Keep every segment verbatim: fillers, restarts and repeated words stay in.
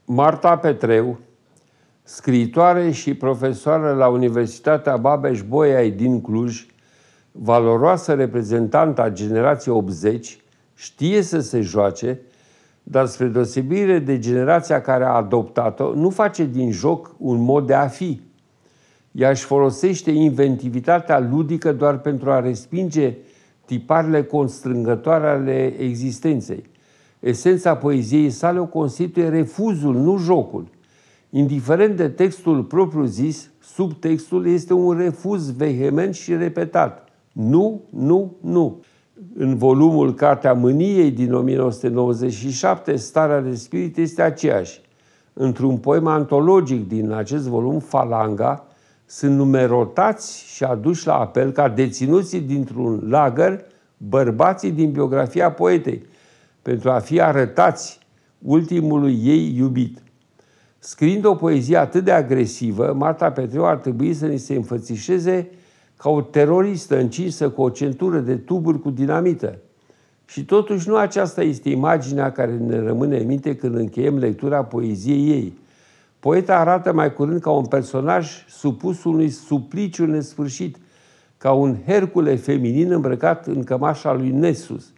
Marta Petreu, scriitoare și profesoară la Universitatea Babeș-Bolyai din Cluj, valoroasă reprezentantă a generației optzeci, știe să se joace, dar spre deosebire de generația care a adoptat-o, nu face din joc un mod de a fi. Ea își folosește inventivitatea ludică doar pentru a respinge tiparele constrângătoare ale existenței. Esența poeziei sale o constituie refuzul, nu jocul. Indiferent de textul propriu-zis, subtextul este un refuz vehement și repetat. Nu, nu, nu. În volumul Cartea Mâniei din o mie nouă sute nouăzeci și șapte, starea de spirit este aceeași. Într-un poem antologic din acest volum, Falanga, sunt numerotați și aduși la apel ca deținuții dintr-un lagăr bărbații din biografia poetei, pentru a fi arătați ultimului ei iubit. Scriind o poezie atât de agresivă, Marta Petreu ar trebui să ni se înfățișeze ca o teroristă încinsă cu o centură de tuburi cu dinamită. Și totuși nu aceasta este imaginea care ne rămâne în minte când încheiem lectura poeziei ei. Poeta arată mai curând ca un personaj supus unui supliciu nesfârșit, ca un Hercule feminin îmbrăcat în cămașa lui Nessus.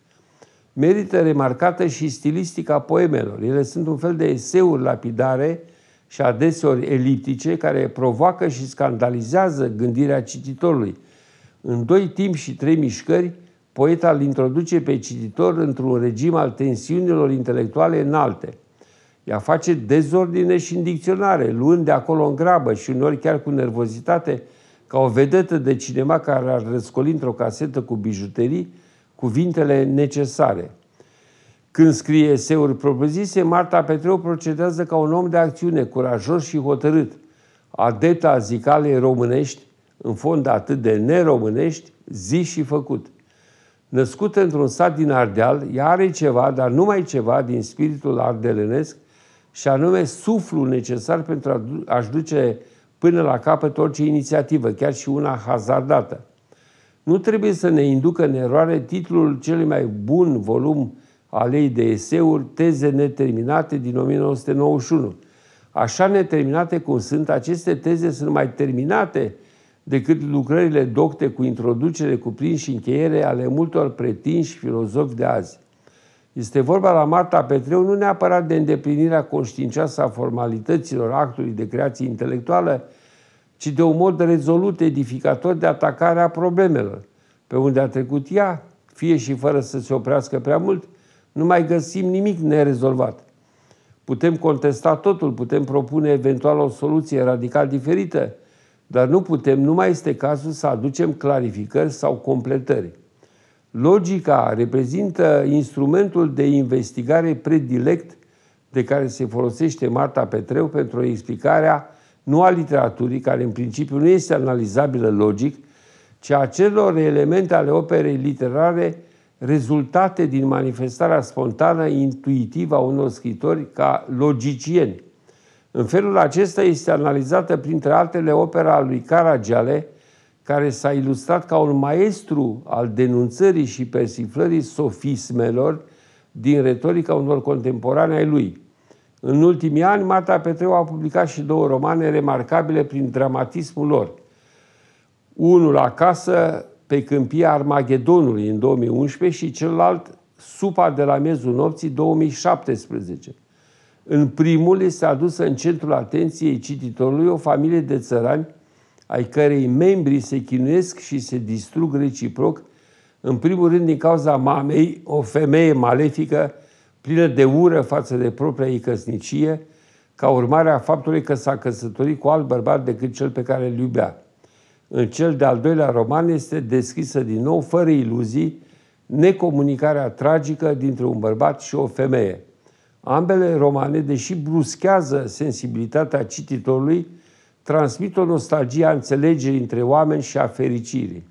Merită remarcată și stilistica poemelor. Ele sunt un fel de eseuri lapidare și adeseori eliptice care provoacă și scandalizează gândirea cititorului. În doi timpi și trei mișcări, poeta îl introduce pe cititor într-un regim al tensiunilor intelectuale înalte. Ea face dezordine și în dicționare, luând de acolo în grabă și uneori chiar cu nervozitate, ca o vedetă de cinema care ar răscoli într-o casetă cu bijuterii, cuvintele necesare. Când scrie eseuri propriu-zise, Marta Petreu procedează ca un om de acțiune, curajos și hotărât, adept a zicalei românești, în fond atât de neromânești, zis și făcut. Născută într-un sat din Ardeal, ea are ceva, dar numai ceva, din spiritul ardelenesc, și anume suflul necesar pentru a-și duce până la capăt orice inițiativă, chiar și una hazardată. Nu trebuie să ne inducă în eroare titlul celui mai bun volum al ei de eseuri, Teze neterminate din o mie nouă sute nouăzeci și unu. Așa neterminate cum sunt, aceste teze sunt mai terminate decât lucrările docte cu introducere, cuprins și încheiere ale multor pretinși filozofi de azi. Este vorba la Marta Petreu nu neapărat de îndeplinirea conștiincioasă a formalităților actului de creație intelectuală, ci de un mod rezolut edificator de atacare a problemelor. Pe unde a trecut ea, fie și fără să se oprească prea mult, nu mai găsim nimic nerezolvat. Putem contesta totul, putem propune eventual o soluție radical diferită, dar nu putem, nu mai este cazul să aducem clarificări sau completări. Logica reprezintă instrumentul de investigare predilect de care se folosește Marta Petreu pentru explicarea nu a literaturii, care în principiu nu este analizabilă logic, ci a celor elemente ale operei literare rezultate din manifestarea spontană, intuitivă a unor scritori ca logicieni. În felul acesta este analizată, printre altele, opera lui Caragiale, care s-a ilustrat ca un maestru al denunțării și persiflării sofismelor din retorica unor contemporane ai lui. În ultimii ani, Marta Petreu a publicat și două romane remarcabile prin dramatismul lor. Unul, Acasă pe câmpia Armagedonului, în două mii unsprezece, și celălalt, Supa de la miezul nopții, două mii șaptesprezece. În primul este adusă în centrul atenției cititorului o familie de țărani ai cărei membri se chinuiesc și se distrug reciproc, în primul rând din cauza mamei, o femeie malefică, plină de ură față de propria ei căsnicie, ca urmare a faptului că s-a căsătorit cu alt bărbat decât cel pe care îl iubea. În cel de-al doilea roman este descrisă din nou, fără iluzii, necomunicarea tragică dintre un bărbat și o femeie. Ambele romane, deși bruschează sensibilitatea cititorului, transmit o nostalgie a înțelegerii între oameni și a fericirii.